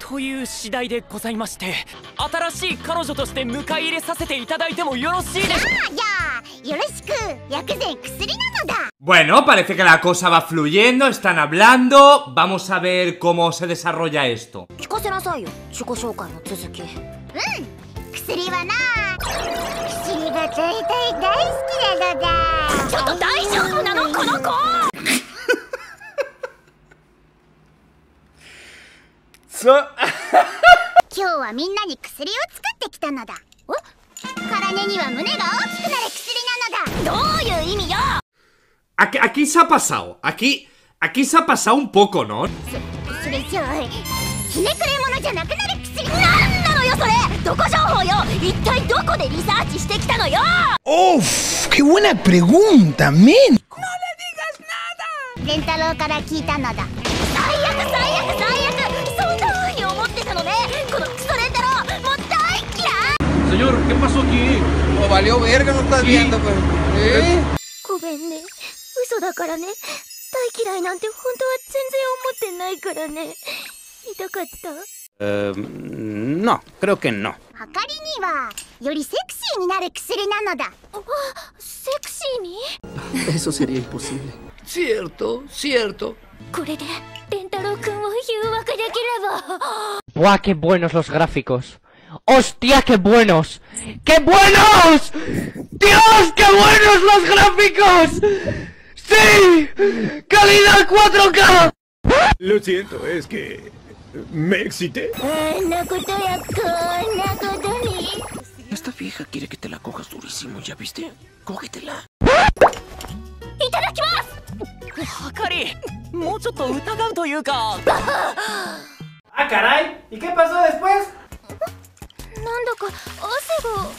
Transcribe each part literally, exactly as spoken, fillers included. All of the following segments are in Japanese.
という次第でございまして、新しい彼女として迎え入れさせていただいてもよろしいでしょうか。 じゃあよろしく。薬膳薬なのだ。 Bueno, parece que la cosa va fluyendo, están hablando. Vamos a ver cómo se desarrolla esto. 聞かせなさいよ、自己紹介の続き。うん、薬はな、薬が大体大好きなのだ。ちょっと大丈夫なのこの子。 そ今日はみんなに薬を作ってきたのだ。お、体には胸が大きくなる薬なのだ。どういう意味よ。 Aquí, aquí se ha pasado, aquí, aquí se ha pasado un poco, ¿no? そ, それじゃあひねくれ者じゃなくなる薬なんなのよそれ。どこ情報よ。一体どこでリサーチしてきたのよ。 Uff, qué buena pregunta, men. No le digas nada. レンタロウから聞いたのだ。最悪最悪最悪。そんな風に思ってたのね。このクソレンタロウもう大嫌い。 Señor, ¿qué pasó aquí? Oh, valió verga, no estás viendo, pues. ¿Eh? ごめんね。 嘘だからね。大嫌いなんて本当は全然思ってないからね。痛かった。 Eh, no, creo que no. あかりにはよりセクシーになる薬なのだ。あ、セクシーに？ Eso sería imposible. Cierto, cierto. これでレンタロウ君を誘惑できれば。 ¡Buah, qué buenos los gráficos! ¡Hostia, qué buenos! ¡Qué buenos! ¡Dios, qué buenos los gráficos! ¡Sí! ¡Calidad cuatro K! Lo siento, es que... me excité. Esta vieja quiere que te la cojas durísimo, ¿ya viste? Cógetela. ¡Hakari! ¡Mucho to utagau toいうか! ¡Ah, caray! ¿Y qué pasó después? なんだか汗が。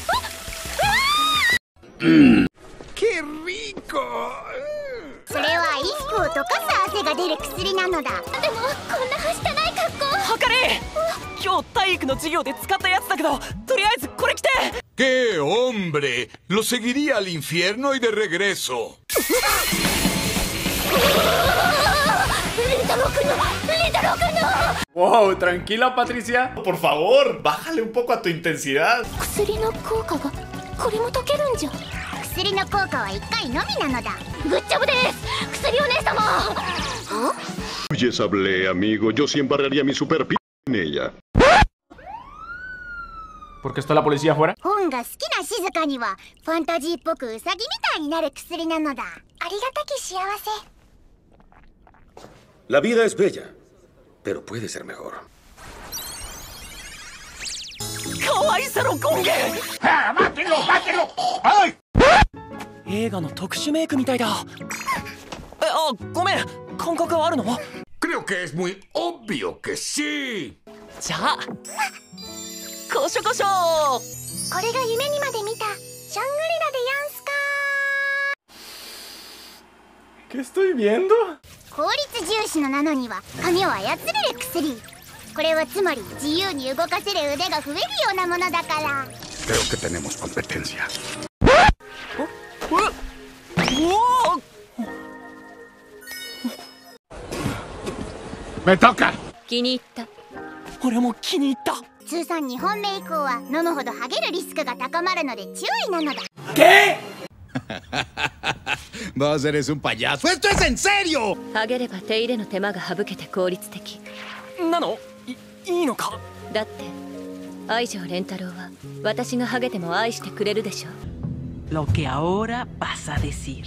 ¡Qué rico! それは衣服を溶かす汗が出る薬なのだ。でもこんなはしたない格好。 はかり、今日体育の授業で使ったやつだけど、とりあえずこれ着て。 ¡Qué hombre! Lo seguiría al infierno y de regreso. Wow, tranquila, Patricia. Por favor, bájale un poco a tu intensidad. 薬の効果がこれも溶けるんじゃ。薬の効果はいっかいのみなのだ。グッジョブです、薬お姉様。 Les hablé, amigo. Yo sí embarraría mi super p en ella. ¿Por qué está la policía afuera? 本が好きな静かにはファンタジーっぽくウサギみたいになる薬なのだ。ありがたき幸せ。 La vida es bella, pero puede ser mejor. かわいさの権限。 ¡Ah, mátenlo, mátenlo! ¡Ay! 映画の特殊メイクみたいだ。え、あ、ごめん、感覚あるの？ Creo que es muy obvio que sí. じゃあ、こしょこしょ。 これが夢にまで見たシャングリラでやんすか。 ¿Qué estoy viendo? 効率重視のなのには髪を操れる薬。これはつまり自由に動かせる腕が増えるようなものだから。 Creo que tenemos competencia. ¡Me toca! 気に入った。 俺も気に入った。 通算にほんめ以降は飲むほどハゲるリスクが高まるので注意なのだ。 ¿Qué? Vos eres un payaso. ¡Esto es en serio! ハゲれば手入れの手間が省けて効率的。 なの？い、いいのか？ だって愛情レンタロウは私がハゲても愛してくれるでしょ。 Lo que ahora vas a decir.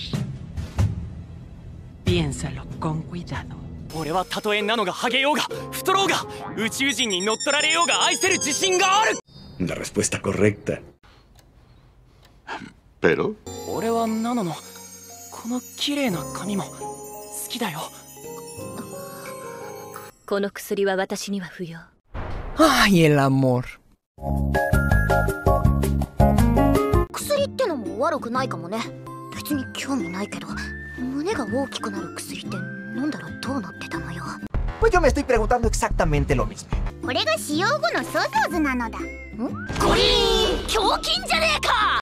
Piénsalo con cuidado. 俺はたとえナノがハゲようが太ろうが宇宙人に乗っ取られようが愛せる自信がある。 La respuesta correcta. Pero 俺はナノのこの綺麗な髪も好きだよ。 この薬は私には不要。 Ay, el amor. 薬ってのも悪くないかもね。別に興味ないけど、胸が大きくなる薬って飲んだらどうなってたのよ。 Pues yo me estoy preguntando exactamente lo mismo. これが使用後の想像図なのだ。ん？ゴリーン胸筋じゃねえか。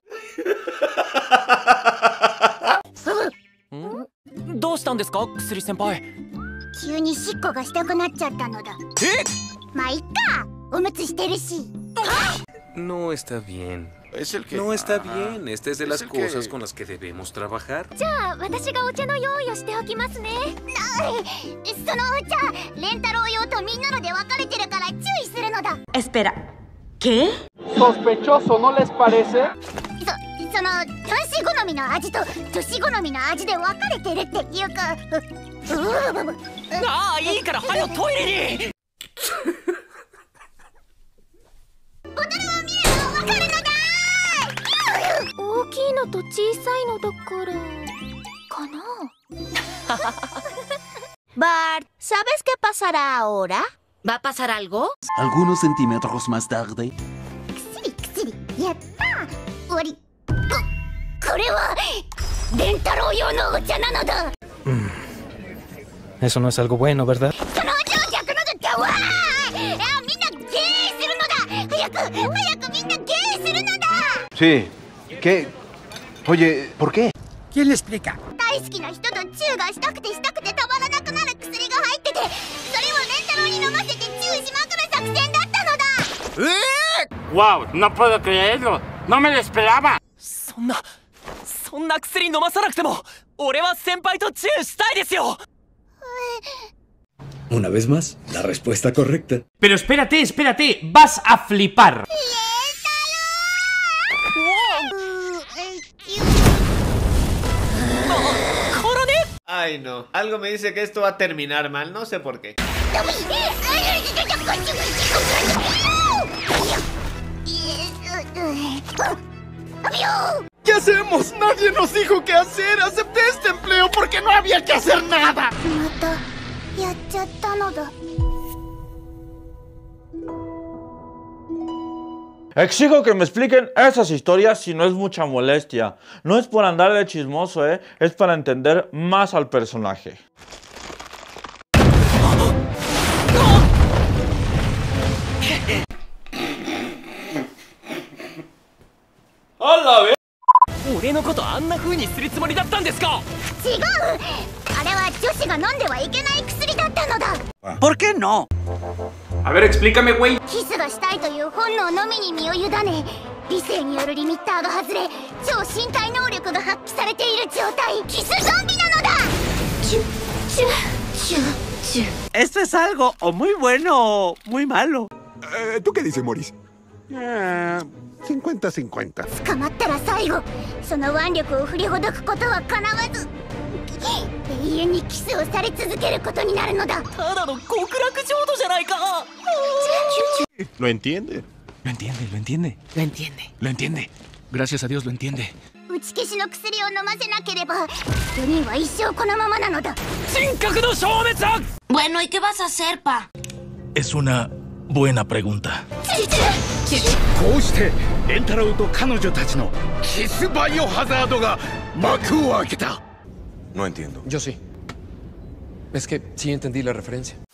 どうしたんですか、薬先輩。 急にしっこがしたくなっちゃったのだ。 え？ まあいっか、おむつしてるし。 No está bien. Es el que... No está Ajá. bien. Esta es de las el cosas que... con las que debemos trabajar. じゃあ私がお茶の用意をしておきますね。なそのお茶、レンタロウ用とみんなので分かれてるから注意するのだ。 Espera, ¿qué? Sospechoso, ¿no les parece? そその男子好みの味と女子好みの味で分かれてるっていうか。うううああ、いいから早よトイレに。 ボトルを見れば分かるのだ。大きいのと小さいのだからかな。Bart, ¿sabes qué pasará ahora? ¿Va a pasar algo? Algunos centímetros más tarde. くすりくすり、やった終わり。ここれはレンタロウ用のお茶なのだ。 Eso no es algo bueno, ¿verdad? そのお茶を逆のだ。わーい、あ、みんなゲーするのだ。早く早くみんなゲーするのだ。 Sí. ¿Qué? Oye, ¿por qué? ¿Quién le explica? 大好きな人とチューがしたくてしたくてたまらなくなる薬が入ってて、それをレンタロウに飲ませてチューしまくる作戦だったのだ。 えー、wow, no puedo creerlo. No me lo esperaba. そんなそんな薬飲まさなくても俺は先輩とチューしたいですよ。 Una vez más, la respuesta correcta. Pero espérate, espérate, vas a flipar. Ay no, algo me dice que esto va a terminar mal, no sé por qué. ¿Qué hacemos? Nadie nos dijo qué hacer. Acepté este empleo porque no había que hacer nada. Exijo que me expliquen esas historias si no es mucha molestia. No es por andar de chismoso, ¿eh? Es para entender más al personaje. ¡Hola, ve! 俺のことあんな風にするつもりだったんですか？ 違う。あれは女子が飲んではいけない薬だったのだ。 ¿Por qué no? A ver, explícame, güey. キスがしたいという本能のみに身を委ね、理性によるリミッターが外れ、超身体能力が発揮されている状態、キスゾンビなのだ。チュチュチュチュ。 Esto es algo o muy bueno o muy malo. Eh, ¿Tú qué dices, Morris? Eh, cincuenta cincuenta. 捕まったら最後、その腕力を振りほどくことはかなわず、永遠にキスをされ続けることになるのだ。 ただの極楽浄土じゃないか。 Lo entiende. Lo entiende, lo entiende. Lo entiende. Lo entiende. Gracias a Dios lo entiende. 打ち消しの薬を飲ませなければ、よにんは一生このままなのだ。 人格の消滅だ。 Bueno, ¿y qué vas a hacer, pa? Es una buena pregunta. こうしてレンタロウと彼女たちのキスバイオハザードが幕を開けた。 No entiendo. Yo sí. Es que sí entendí la referencia.